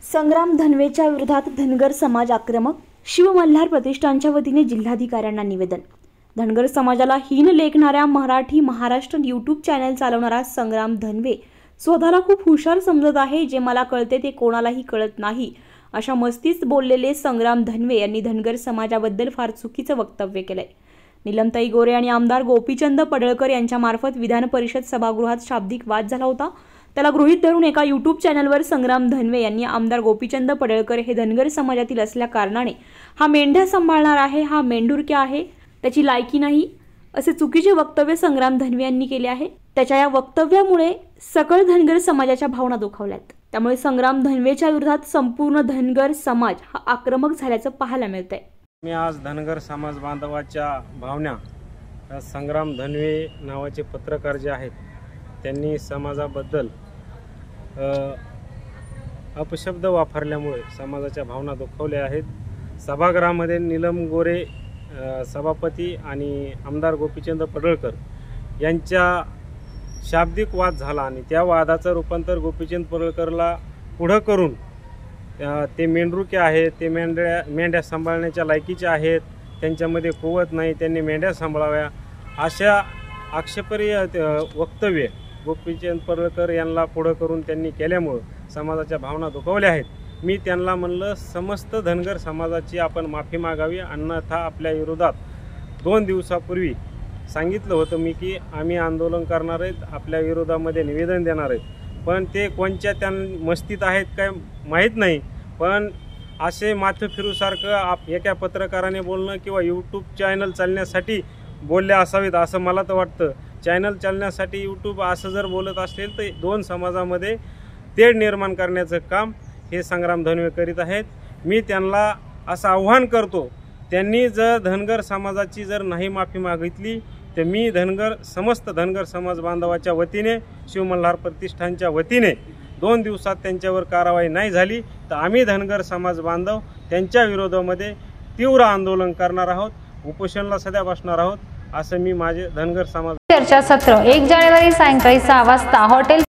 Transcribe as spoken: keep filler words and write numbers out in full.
संग्राम धनवेच्या विरोधात धनगर समाज आक्रमक, शिव मल्हार प्रतिष्ठानच्या वतीने जिल्हाधिकाऱ्यांना निवेदन। धनगर समाजाला हीन लेखणाऱ्या मराठी महाराष्ट्र यूट्यूब चॅनल चालवणारा संग्राम धनवे स्वतःला खूप हुशार समजत आहे। जे मला कळते ते कोणालाही कळत नाही, अशा मस्तीत बोललेले संग्राम धनवे यांनी धनगर समाजाबद्दल फार चुकीचं वक्तव्य केलंय। नीलमताई गोरे आणि आमदार गोपीचंद पडळकर यांच्या मार्फत विधान परिषद सभागृहात शाब्दिक वाद झाला होता। त्याला गृहीत धरून एका यूट्यूब चॅनलवर संग्राम धनवे यांनी आमदार गोपीचंद पडळकर हे धनगर समाजातील असल्या कारणाने हा मेंढ्या सांभाळणार आहे, हा मेंढुरक्या आहे, त्याची लायकी नाही, असे चुकीचे वक्तव्य संग्राम धनवे यांनी केले आहे। त्याच्या या वक्तव्यामुळे सकळ धनगर समाजाच्या भावना दुखावल्यात। त्यामुळे संग्राम धनवेच्या विरोधात संपूर्ण धनगर समाज हा आक्रमक झाल्याचं पाहायला मिळतंय। मी आज धनगर समाज बांधवाच्या भावना संग्राम धनवे नावाचे पत्रकार जे आहेत त्यांनी समाजाबद्दल अपशब्द वापरल्यामुळे समाजाच्या भावना दुखावल्या आहेत। सभागृहामध्ये नीलम गोरे सभापती आणि आमदार गोपीचंद पडळकर यांच्या शाब्दिक वाद झाला आणि त्या वादाचं रूपांतर गोपीचंद पडळकरला पुढं करून ते मेंढरुके आहेत, ते मेंढ्या मेंढ्या सांभाळण्याच्या लायकीचे आहेत, त्यांच्यामध्ये कुवत नाही, त्यांनी मेंढ्या सांभाळाव्या अशा आक्षेपार्ह वक्तव्य गोपीचंद पडळकर यांना पुढं करून त्यांनी केल्यामुळं समाजाच्या भावना दुखावल्या आहेत। मी त्यांना म्हणलं समस्त धनगर समाजाची आपण माफी मागावी, अन्यथा आपल्या विरोधात दोन दिवसापूर्वी सांगितलं होतं मी की आम्ही आंदोलन करणार आहेत, आपल्या विरोधामध्ये निवेदन देणार आहेत, पण ते कोणत्या त्या मस्तीत आहेत काय माहीत नाही। पण असे माथं फिरूसारखं आप एका पत्रकाराने बोलणं किंवा यूट्यूब चॅनल चालण्यासाठी बोलले असावेत असं मला तर वाटतं। चॅनल चालण्यासाठी यूट्यूब असं जर बोलत असेल तर दोन समाजामध्ये तेढ निर्माण करण्याचं काम हे संग्राम धनवे करीत आहेत। मी त्यांना असं आव्हान करतो, त्यांनी जर धनगर समाजाची जर नाही माफी मागितली तर मी धनगर समस्त धनगर समाज बांधवाच्या वतीने शिव मल्हार प्रतिष्ठानच्या वतीने दोन दिवसात त्यांच्यावर कारवाई नाही झाली तर आम्ही धनगर समाज बांधव त्यांच्या विरोधामध्ये तीव्र आंदोलन करणार आहोत, उपोषणाला सध्या बसणार आहोत असं मी माझे धनगर समाज चर्चासत्र एक जानेवारी सायंकाळी सहा वाजता हॉटेल